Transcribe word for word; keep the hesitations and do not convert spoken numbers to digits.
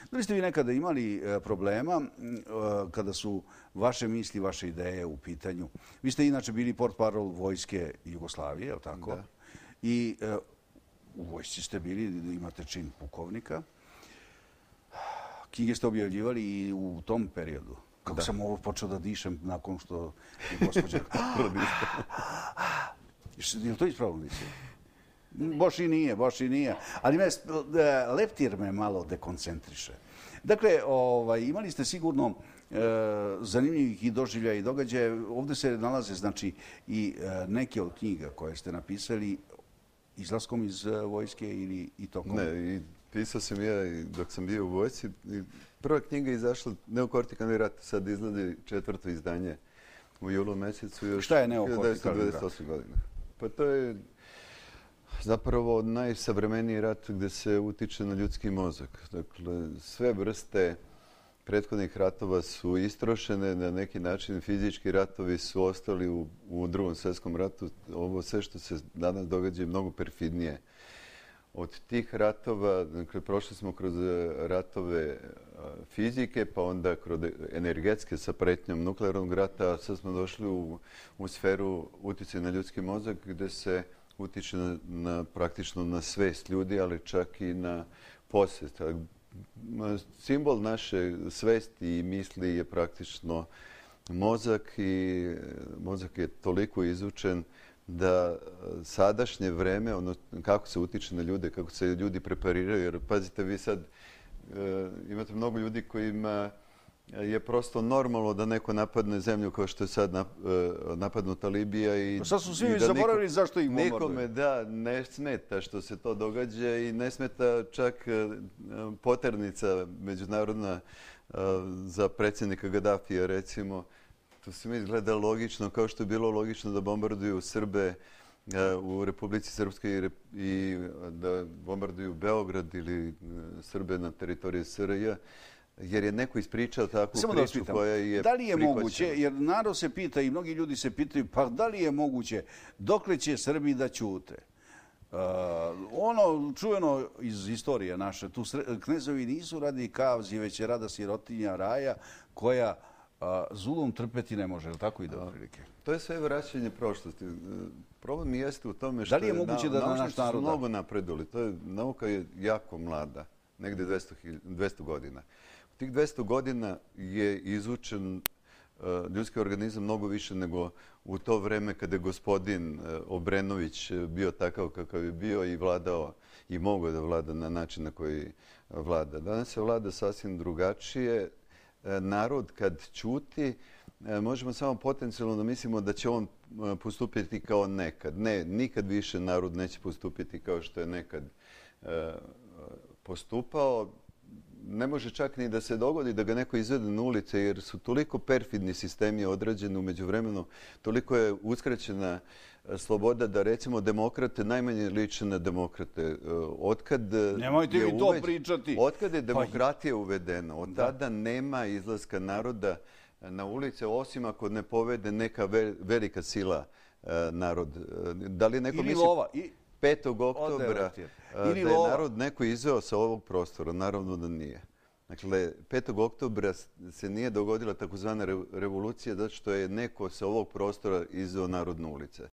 Da li ste vi nekada imali problema kada su vaše misli, vaše ideje u pitanju? Vi ste inače bili portparol vojske Jugoslavije, je li tako? Da. I u vojsci ste bili, imate čin pukovnika. Knjige ste objavljivali i u tom periodu. Kako sam ovo počeo da dišem nakon što je gospođa... Je li to ispravno nisi? Boš i nije, boš i nije. Ali me, leptir me malo dekoncentriše. Dakle, imali ste sigurno zanimljivih i doživljaja i događaja. Ovdje se nalaze, znači, i neke od knjiga koje ste napisali izlaskom iz vojske ili i tokom? Ne, i pisao sam ja dok sam bio u vojsci. Prva knjiga je izašla Neokortikalni rat, sad izgledi četvrto izdanje u julu mjesecu. Šta je Neokortikalni rat? hiljadu devetsto dvadeset osme. godine. Pa to je zapravo najsavremeniji rat gdje se utiče na ljudski mozak. Dakle, sve vrste prethodnih ratova su istrošene, na neki način fizički ratovi su ostali u, u drugom svjetskom ratu. Ovo sve što se danas događa je mnogo perfidnije. Od tih ratova, dakle, prošli smo kroz ratove fizike, pa onda kroz energetske sa pretnjom nuklearnog rata, a sad smo došli u, u sferu utjecaja na ljudski mozak gdje se utiče na, na, praktično na svest ljudi, ali čak i na posvijest. Simbol naše svesti i misli je praktično mozak i mozak je toliko izučen da sadašnje vreme, ono kako se utiče na ljude, kako se ljudi prepariraju, jer pazite vi sad e, imate mnogo ljudi kojima je prosto normalno da neko napadne zemlju kao što je sad napadnuta Libija i... Sad su svi zaboravili zašto ih bombarduju. Nikome da ne smeta što se to događa i ne smeta čak poternica međunarodna za predsjednika Gaddafija, recimo. To se mi izgleda logično, kao što je bilo logično da bombarduju Srbe u Republici Srpskoj i da bombarduju Beograd ili Srbe na teritoriji S R J, jer je neko ispričao takvu Samo priču da koja je da li je prihvaćena. Moguće, jer narod se pita i mnogi ljudi se pitaju, pa da li je moguće, dokle će Srbi da ćute? Uh, ono čujeno iz istorije naše, tu knezovi nisu radi kavzi, već je rada sirotinja raja koja uh, zulum trpeti ne može, ili tako ide otprilike? To je sve vraćanje prošlosti. Problem jeste u tome što da li je moguće da naš narod mnogo napreduli. To je, nauka je jako mlada, negdje dvjesto, dvjesto godina. U tih dvjesto godina je izučen uh, ljudski organizam mnogo više nego u to vreme kada je gospodin uh, Obrenović bio takav kakav je bio i vladao i mogao da vlada na način na koji vlada. Danas se vlada sasvim drugačije. Uh, narod kad ćuti, uh, možemo samo potencijalno da mislimo da će on uh, postupiti kao nekad. Ne, nikad više narod neće postupiti kao što je nekad uh, postupao. Ne može čak ni da se dogodi da ga neko izvede na ulice, jer su toliko perfidni sistemi odrađeni u međuvremenu, toliko je uskraćena sloboda da recimo demokrate najmanje liče na demokrate. Otkad Nemojte vi to pričati. Otkad je demokratija uvedena, od tada nema izlaska naroda na ulice, osim ako ne povede neka velika sila narod. Da li neko Ili misli... lova. I... petog oktobra da je narod neko izveo sa ovog prostora, naravno da nije. Dakle, petog oktobra se nije dogodila takozvana revolucija zato što je neko sa ovog prostora izveo narod na ulice.